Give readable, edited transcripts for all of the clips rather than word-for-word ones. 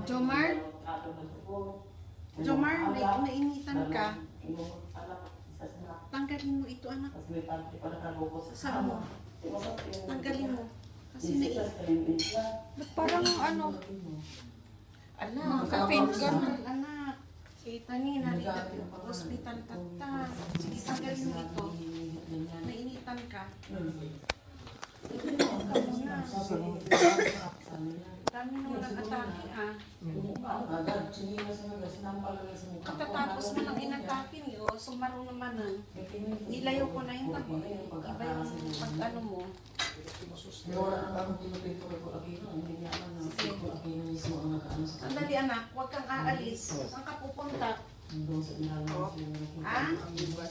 Jomar? Jomar, nainitan ka. Tanggalin mo ito, anak. Saan mo? Tanggalin mo. Kasi Ba't parang ano? Anak, Ka-faint ka na. anak. Kita ni, narito yung hospital tata. Sige, tanggalin mo ito. Nainitan ka. Dami mo ng atake, ah. Katatapos mo lang inatake niyo, sumaro naman ah. Nilayo ko na yung tabi. Iba yung pag-ano mo. Sandali anak, huwag kang aalis. Saan ka pupunta? Ah?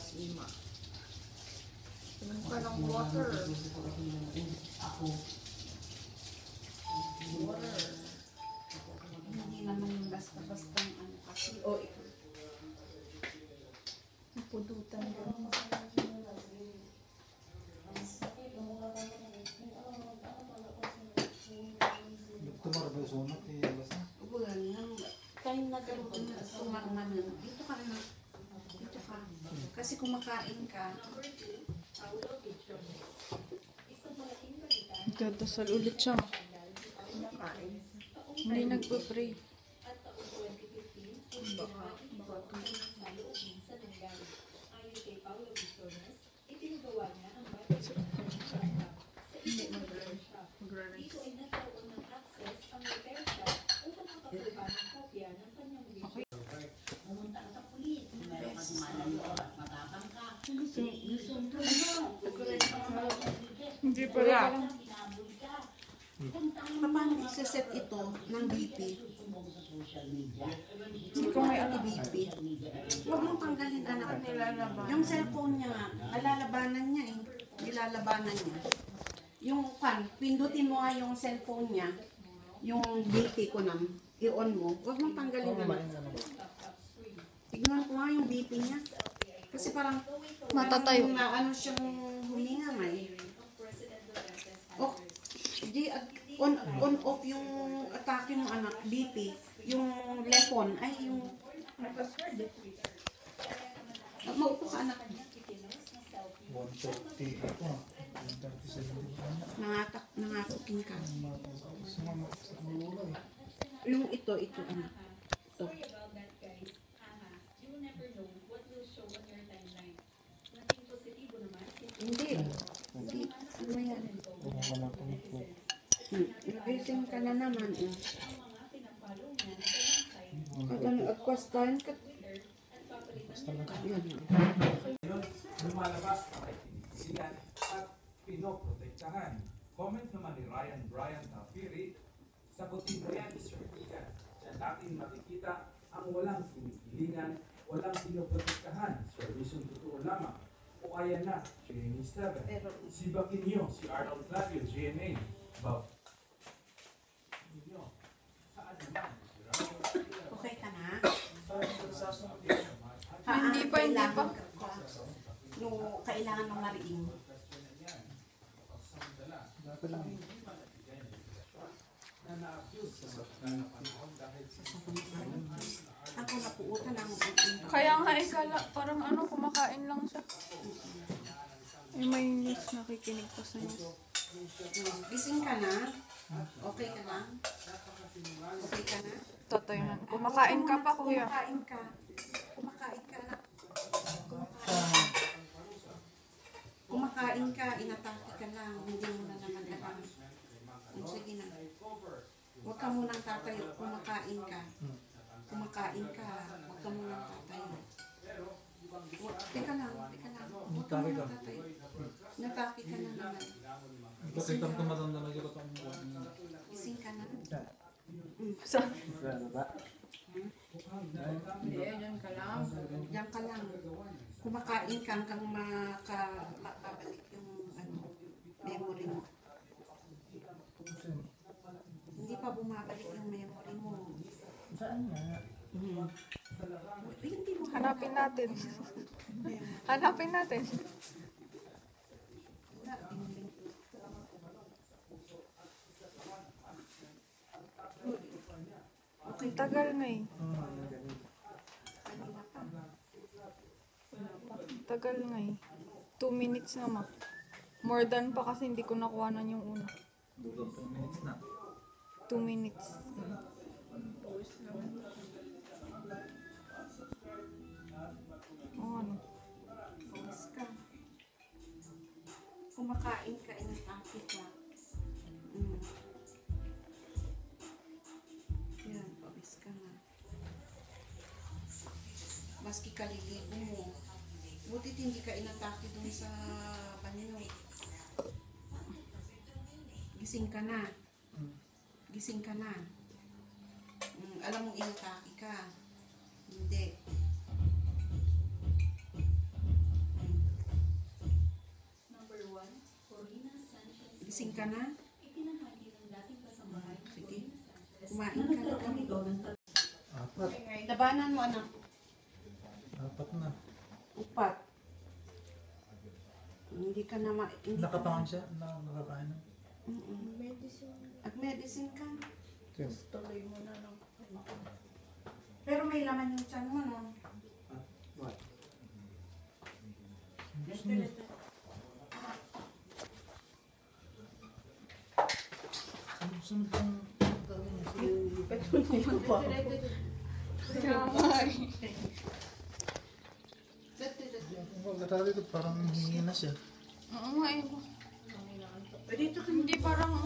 Inom ka ng water. Water. Hindi naman yung basta-basta ano kasi. O, ito. Napudutan ko. Time na gano'n na sumarmanan. Dito ka na. Dito ka. Kasi kumakain ka. Nagdadasal ulit siya. Kumakain. Hindi nagpa-pray. Baka hindi mag-release. Hindi pa rin. Paano isa-set ito ng BP? Kung may ano. BP. Huwag mong tanggalin anak. Yung cellphone niya nga, nalalabanan niya eh. Nilalabanan niya. Yung pindutin mo nga yung cellphone niya, yung BP ko nang i-on mo. Huwag mong tanggalin anak. Tignan ko nga yung BP niya. Kasi parang Matatayo. ano siyang huminga nga eh. Oh, di on off yung atake mo anak, BP, yung lepon, ay yung maupo ka anak. 130 ito. 137. Nangakokin ka. Yung ito anak. Ito. Hindi. Ano yan? Gising ka na naman. Kaya agkwastahan ka. Lumalabas para itinisigan at pinoprotektahan. Comment naman ni Ryan Brian Tapiri, sagutin mo yan, Sir Igan. Diyan natin makikita ang walang kinikilingan, walang pinoprotektahan. Servisyon totoo lamang. O ayan na, GMA 7. Si Baquinho, si Arnold Clavio, GMA. Okay ka na? Hindi pa. No, kailangan ng mariing. Ako napuutan ang Kaya nga ikala, parang ano, kumakain lang siya. May news, nakikinig pa sa news. gising ka na? Okay ka lang? Okay ka na? Totoo yun. Kumakain ka pa, kuya. Kumakain ka. Kumakain ka na. Kumakain ka, inatake ka lang. Hindi mo na naman alam. Sige na. Huwag ka munang tatayo. Kumakain ka. Kumakain ka. Huwag ka munang tatayo. Teka lang. Huwag ka munang tatayo. Natake ka na naman. Gising ka na. Diyan ka lang. Kumakain ka hanggang makabalik yung memory mo. Hindi pa bumabalik yung memory mo. Saan nga? Hindi mo Hanapin natin. Hanapin natin. Huwag Ang tagal nga eh. Kanina pa. Ang tagal nga eh. 2 minutes na ma. More than pa kasi hindi ko nakuhanan yung una. 2 minutes na. 2 minutes. Oh, ano? Pawis ka. Kumakain ka, inatake ka. Yan, pawis ka na. Maski kaliligo mo. Butit hindi ka inatake dun sa banyo. Gising ka na. Gising ka na. Alam mong inatake ka. Hindi. Gising ka na? Sige. Kumain ka na kami. 4. Labanan mo, anak. 4 na. 4. Hindi ka na hindi ka Nakapangan na- siya? Nakakain na? At medicine ka. Yes. Pero may laman yung tiyan mo, no? Sunod pang gawin niya. Kung pagkatali ito, parang hingi na siya. Oo nga eh. Dito ka. Hindi parang